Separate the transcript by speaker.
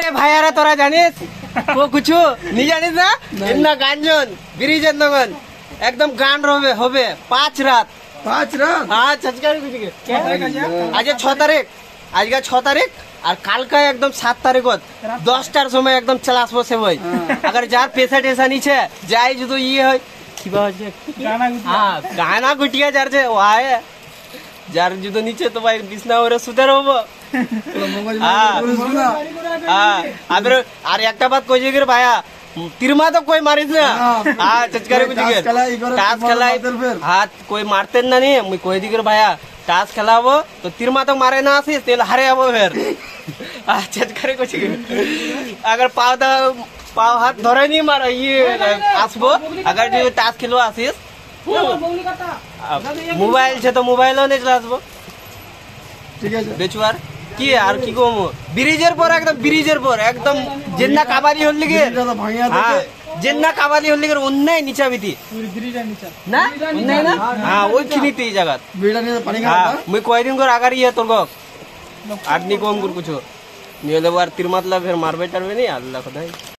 Speaker 1: আরে ভাইয়ারা তোরা জানিস ও কিছু নি জানিস না ইন্না গাঞ্জন ব্রিজের নগন একদম গান হবে হবে 5 রাত হ্যাঁ চচকারি কুछ আজকে 6 তারিখ আজকে 6 তারিখ আর কালকে একদম 7 তারিখ 10টার সময় একদম চলে আসবো সে ভাই अगर যার পেশা টেশা নিছে যাই যদি ইয়ে হয় কিবা হচ্ছে হ্যাঁ গানা গুটিয়া যার যে ওয়াই যার যদি নিচে তো ভাই বিছনা ওরে সুতে রহবো আর একটা বাত কই যে ভাইয়া তিরমা তো কই মারিস না হ্যাঁ চচকারে কুछ টাস খেলাই হাত কই মারতেন না নি মুই কই দিগের ভাইয়া টাস খেলাবো তো তিরমা তো মারে না আসিস তেল হারে যাবো ফের চচকারে কুछ अगर पाव हाथ धरे नहीं मार ये आसबो अगर जो टास खेलो आसिस मोबाइल छे तो मोबाइलও নিয়ে চলে আসবো ঠিক আছে বেচুয়ার কি আর কি কম ব্রিজের পর একদম জেন্না কাবালি হল লিগে জেন্না কাবালি হল লিগে অন্যাই নিচা বিতি ব্রিজের নিচা না অন্যাই না হ্যাঁ ওইখানেতে এই জায়গা বিড়া নিয়ে পানি খাওয়া মুই কয়দিন করে আগার ইয়ে তোর গক আদনি কম কুছ নিয়ে দেব আর তিরমাতলা ফের মারবে টারবে নি আল্লাহ খোদাই